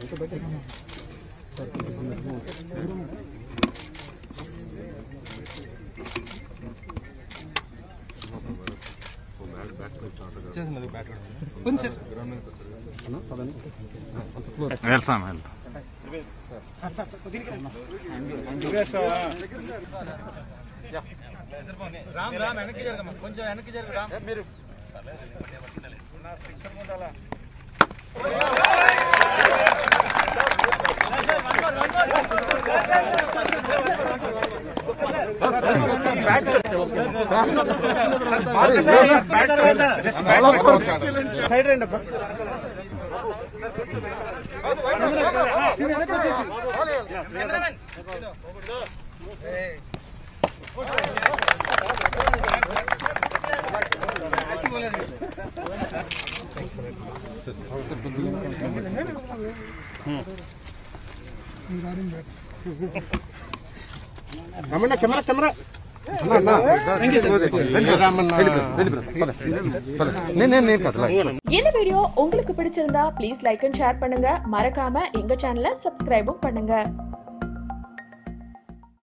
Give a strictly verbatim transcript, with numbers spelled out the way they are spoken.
రామ్ రామ్ వెనక్కి జరగమ్మా, కొంచెం వెనక్కి జరగ రామ్. మీరు సైడ్ రండి అబ్బా. రమణ కెమెరా కెమెరా இந்த வீடியோ உங்களுக்கு பிடிச்சிருந்தா ப்ளீஸ் லைக் அண்ட் ஷேர் பண்ணுங்க. மறக்காம எங்க சேனலை சப்ஸ்கிரைபும் பண்ணுங்க.